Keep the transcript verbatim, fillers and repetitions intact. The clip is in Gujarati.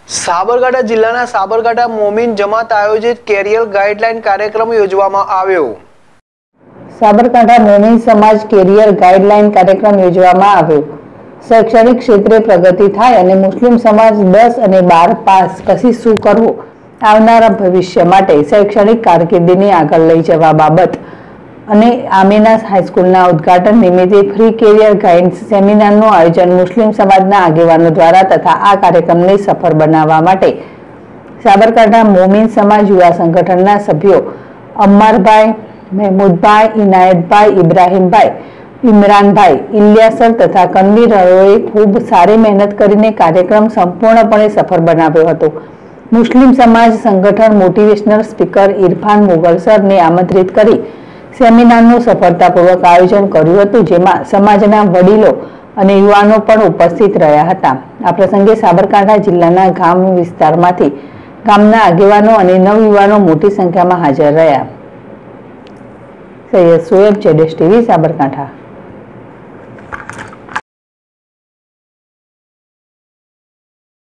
સાબરકાંઠા જિલ્લાના સાબરકાંઠા મોમીન જમાત આયોજિત કેરિયર ગાઈડલાઈન કાર્યક્રમ યોજવામાં આવ્યો। સાબરકાંઠા મોમીન સમાજ કેરિયર ગાઈડલાઈન કાર્યક્રમ યોજવામાં આવ્યો। શૈક્ષણિક ક્ષેત્રે પ્રગતિ થાય અને મુસ્લિમ સમાજ દસ અને બાર પાસ પછી શું કરવું, આવનારા ભવિષ્ય માટે શૈક્ષણિક કારકિર્દીને આગળ લઈ જવા બાબત અને આમીના હાઈસ્કૂલના ઉદ્ઘાટન નિમિત્તે ફ્રી કેરિયર ગાઈડન્સ સેમિનારનું આયોજન મુસ્લિમ સમાજના આગેવાનો દ્વારા તથા આ કાર્યક્રમને સફળ બનાવવા માટે સાબરકાંઠા મોમીન સમાજ યુવા સંગઠનના સભ્યો અમ્મારભાઈ, મહેમૂદભાઈ, ઇનાયતભાઈ, ઇબ્રાહીમભાઈ, ઇમરાનભાઈ, ઇલિયાસર તથા કન્વીનરોએ ખૂબ સારી મહેનત કરીને કાર્યક્રમ સંપૂર્ણપણે સફળ બનાવ્યો હતો। મુસ્લિમ સમાજ સંગઠન મોટિવેશનલ સ્પીકર ઇરફાન મુગલસરને આમંત્રિત કરી સેમિનારનું સફળતાપૂર્વક આયોજન કર્યું હતું, જેમાં સમાજના વડીલો અને યુવાનો પણ ઉપસ્થિત રહ્યા હતા। આ પ્રસંગે સાબરકાંઠા જિલ્લાના ગામ વિસ્તારમાંથી ગામના આગેવાનો અને નવયુવાનો મોટી સંખ્યામાં હાજર રહ્યા। સૈયદ સોએબ, જેડેશ ટીવી, સાબરકાંઠા।